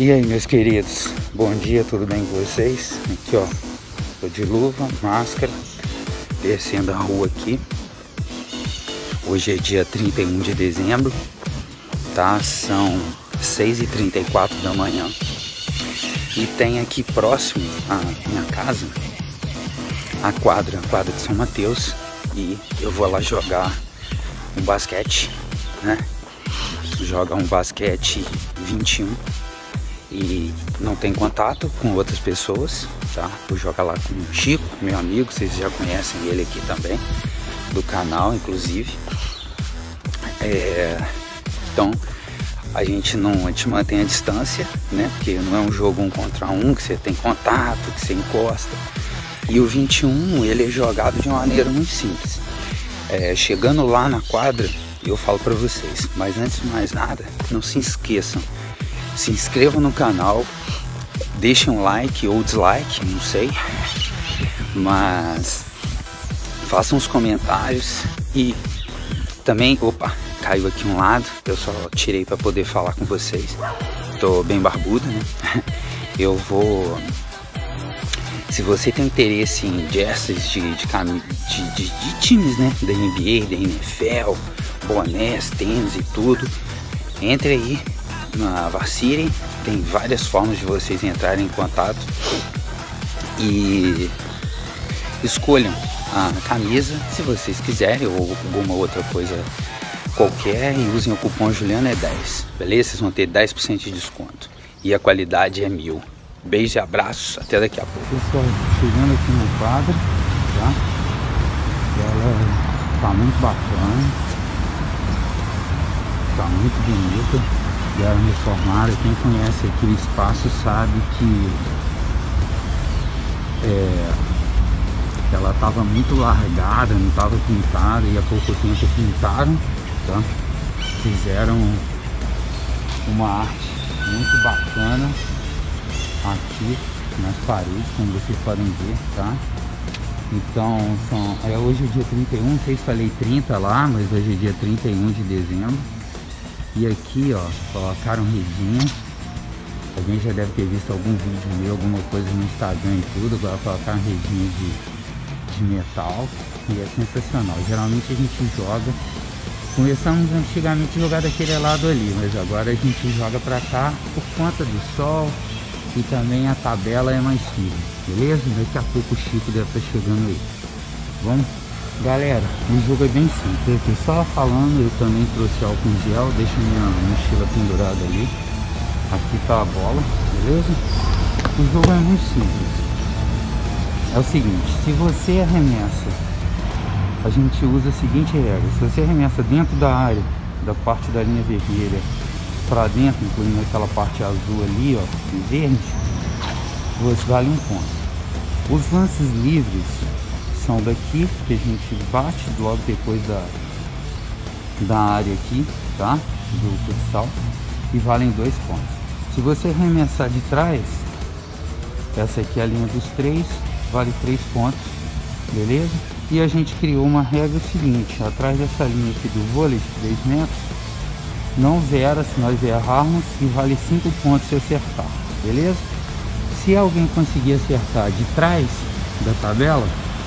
E aí, meus queridos, bom dia, tudo bem com vocês? Aqui ó, tô de luva, máscara, descendo a rua aqui. Hoje é dia 31 de dezembro, tá? São 6h34 da manhã. E tem aqui próximo à minha casa a quadra de São Mateus. E eu vou lá jogar um basquete, né? Joga um basquete 21 e não tem contato com outras pessoas, tá? Vou jogar lá com o Chico, meu amigo, vocês já conhecem ele aqui também, do canal, inclusive. Então, a gente mantém a distância, né? Porque não é um jogo 1 contra 1, que você tem contato, que você encosta. E o 21, ele é jogado de uma maneira muito simples. Chegando lá na quadra, eu falo pra vocês, mas antes de mais nada, não se esqueçam, se inscrevam no canal, deixem um like ou dislike, não sei, mas façam os comentários e também, opa, caiu aqui um lado, eu só tirei pra poder falar com vocês, tô bem barbudo, né? Eu vou... Se você tem interesse em jerseys de times, né, da NBA, da NFL, bonés, tênis e tudo, entre aí na Varsity, tem várias formas de vocês entrarem em contato e escolham a camisa se vocês quiserem ou alguma outra coisa qualquer e usem o cupom JULIANO10, beleza? Vocês vão ter 10% de desconto e a qualidade é 1000. Beijo e abraços, até daqui a pouco. Pessoal, chegando aqui no quadro, tá? Ela tá muito bacana, tá muito bonita. Ela reformada, quem conhece aqui o espaço sabe que ela tava muito largada, não tava pintada e há pouco tempo pintaram, tá? Fizeram uma arte muito bacana aqui nas paredes, como vocês podem ver, tá? Então hoje é dia 31, não sei se falei 30 lá, mas hoje é dia 31 de dezembro. E aqui ó, colocaram redinha. Alguém já deve ter visto algum vídeo meu, alguma coisa no Instagram e tudo. Agora colocaram redinha de metal e é sensacional. Geralmente a gente joga, começamos antigamente a jogar daquele lado ali, mas agora a gente joga pra cá por conta do sol. E também a tabela é mais firme, beleza? Daqui a pouco o Chico deve estar chegando aí. Vamos? Galera, o jogo é bem simples. Aqui só falando, eu também trouxe álcool gel. Deixa minha mochila pendurada ali. Aqui tá a bola, beleza? O jogo é muito simples. É o seguinte, se você arremessa, a gente usa a seguinte regra. Se você arremessa dentro da área, da parte da linha vermelha para dentro, incluindo aquela parte azul ali, ó, em verde, você vale 1 ponto. Os lances livres são daqui, que a gente bate logo depois da área aqui, tá? Do futsal, e valem 2 pontos. Se você arremessar de trás, essa aqui é a linha dos 3, vale 3 pontos, beleza? E a gente criou uma regra seguinte, atrás dessa linha aqui do vôlei de 3 metros, não zera se nós errarmos e vale 5 pontos se acertar, beleza? Se alguém conseguir acertar de trás da tabela,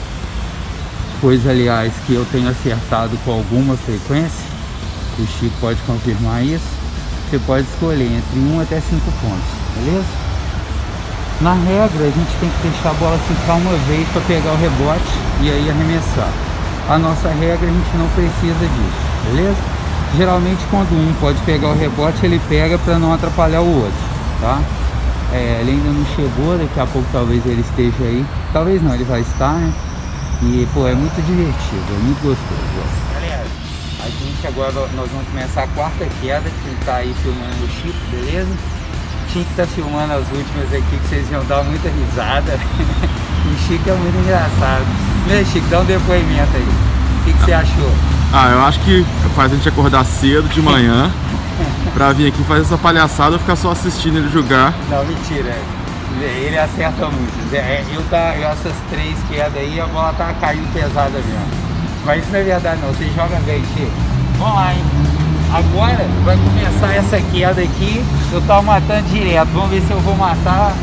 pois aliás que eu tenho acertado com alguma frequência, o Chico pode confirmar isso, você pode escolher entre 1 até 5 pontos, beleza? Na regra a gente tem que deixar a bola ficar uma vez para pegar o rebote e aí arremessar. A nossa regra a gente não precisa disso, beleza? Geralmente quando um pode pegar o rebote, ele pega para não atrapalhar o outro, tá? Ele ainda não chegou, daqui a pouco talvez ele esteja aí. Talvez não, ele vai estar, né? E pô, é muito divertido, é muito gostoso. Ó. Galera, a gente agora nós vamos começar a 4ª queda. Quem tá aí filmando o Chico, beleza? O Chico tá filmando as últimas aqui que vocês iam dar muita risada. O Chico é muito engraçado. Né, Chico? Dá um depoimento aí. O que você achou? Eu acho que faz a gente acordar cedo de manhã pra vir aqui fazer essa palhaçada ou ficar só assistindo ele jogar. Não, mentira. Ele acerta muito. Essas 3 quedas aí, a bola tá caindo pesada mesmo. Mas isso não é verdade não. Você joga bem, Chico. Vamos lá, hein? Agora vai começar essa queda aqui. Eu tava matando direto. Vamos ver se eu vou matar.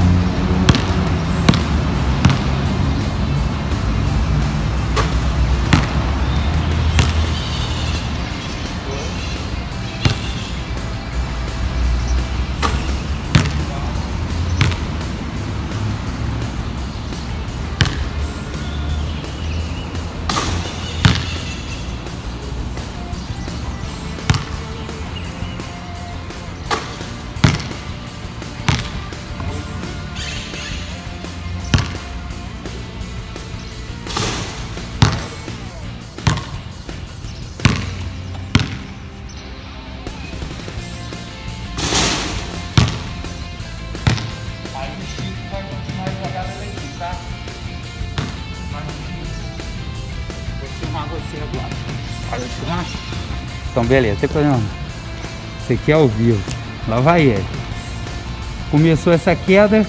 Você agora. Olha só. Então beleza, tem problema. Esse aqui é ao vivo. Lá vai ele. Começou essa queda.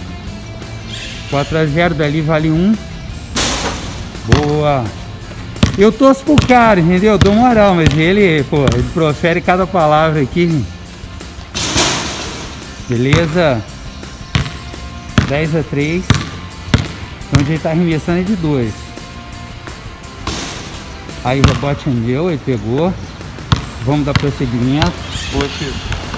4-0, dali vale 1. Boa. Eu torço pro cara, entendeu? Eu dou moral, mas ele, pô, ele profere cada palavra aqui. Beleza. 10-3. Então ele tá arremessando é de 2. Aí o rebote é meu, ele pegou. Vamos dar prosseguimento. Poxa.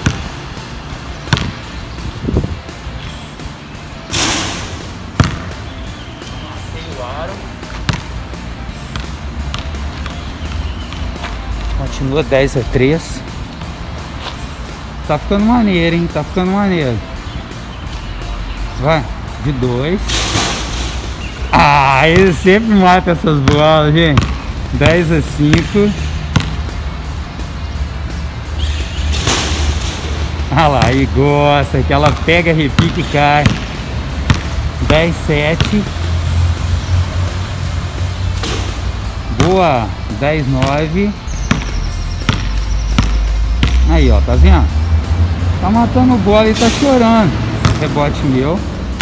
Passei o aro. Continua 10-3. Tá ficando maneiro, hein? Tá ficando maneiro. Vai, de 2. Ah, ele sempre mata essas bolas, gente. 10-5. Ah lá, e gosta que ela pega, repique e cai. 10-7. Boa. 10-9. Aí, ó, tá vendo? Tá matando bola e tá chorando. Rebote meu.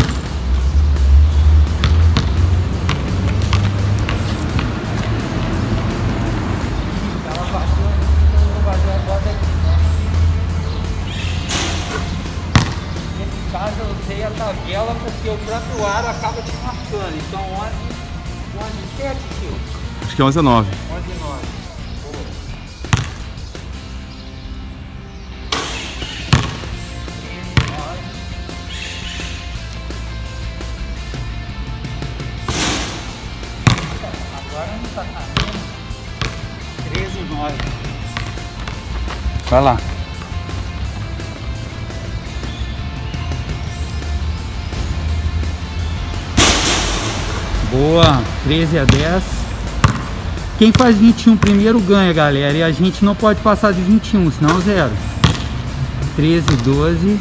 Eu usei a tabela porque o próprio aro acaba te marcando. Então 11-7, tio. Acho que é 11-9. 11-9. Agora não tá caindo. 13-9. Vai lá. Boa, 13-10. Quem faz 21 primeiro ganha, galera. E a gente não pode passar de 21, senão 0. 13-12.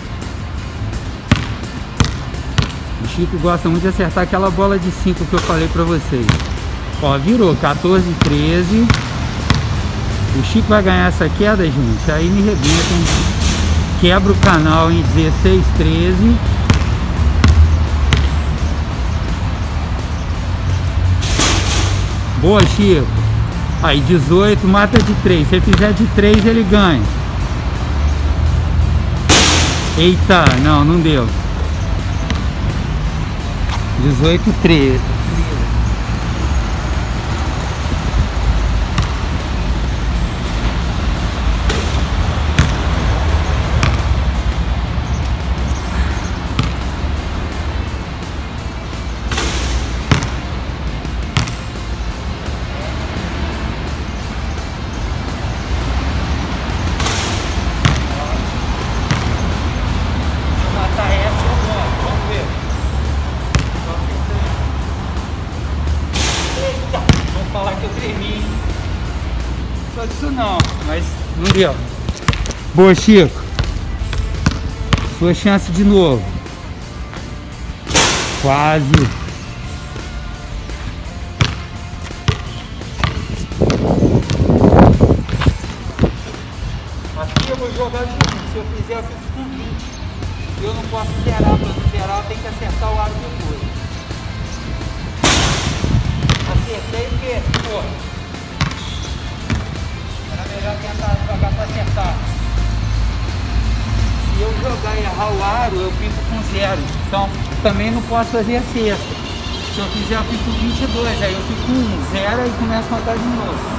O Chico gosta muito de acertar aquela bola de 5 que eu falei pra vocês. Ó, virou 14-13. O Chico vai ganhar essa queda, gente. Aí me rebentam. Quebra o canal em 16-13. Boa, Chico. Aí 18, mata de 3. Se ele fizer de 3, ele ganha. Eita, não deu. 18-13. Só disso não, mas não deu. Boa, Chico. Sua chance de novo. Quase. Aqui eu vou jogar de 20. Se eu fizer, eu fico com 20. Eu não posso zerar, para não zerar, eu tenho que acertar o aro depois. Acertei porque, pô. É melhor tentar jogar pra acertar. Se eu jogar e errar o aro, eu fico com 0. Então, também não posso fazer a cesta. Se eu fizer, eu fico com 22. Aí eu fico com 1, 0 e começo a contar de novo.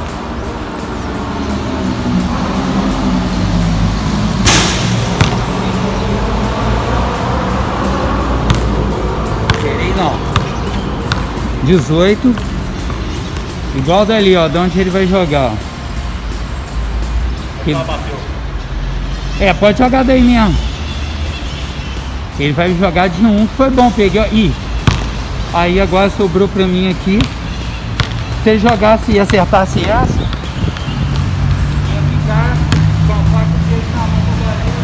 Não, 18, igual dali, ó, de onde ele vai jogar. Ele... É, pode jogar daí mesmo. Ele vai jogar de 1, que foi bom, peguei, ó, e aí agora sobrou pra mim aqui. Se ele jogasse e acertasse essa, ia ficar com a faca dele na mão do garoto.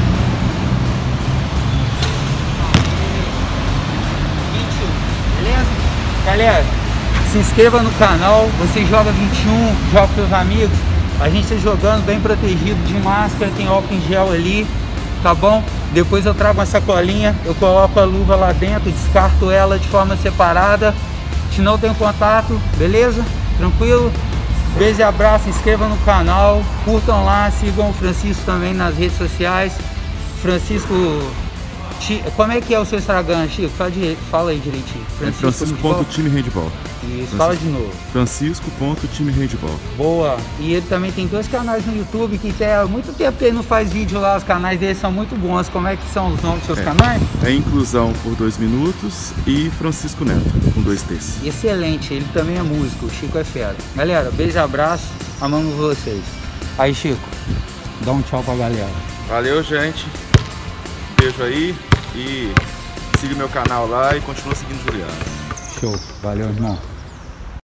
Beleza? Galera, se inscreva no canal, você joga 21, joga com seus amigos, a gente está jogando bem protegido, de máscara, tem álcool em gel ali, tá bom? Depois eu trago uma sacolinha, eu coloco a luva lá dentro, descarto ela de forma separada, se não tem contato, beleza? Tranquilo? Beijo e abraço, se inscreva no canal, curtam lá, sigam o Francisco também nas redes sociais, Francisco... Como é que é o seu Instagram, Chico? Fala aí direitinho. Francisco.timehandball. Isso, fala de novo. Francisco.timehandball. Boa. E ele também tem 2 canais no YouTube que tem há muito tempo que ele não faz vídeo lá. Os canais dele são muito bons. Como é que são os nomes dos seus canais? É Inclusão por 2 minutos e Francisco Neto, com 2 T's. Excelente. Ele também é músico. O Chico é fera. Galera, beijo e abraço. Amamos vocês. Aí, Chico, dá um tchau pra galera. Valeu, gente. Beijo aí. E siga meu canal lá e continua seguindo o Juliano. Show, valeu, irmão.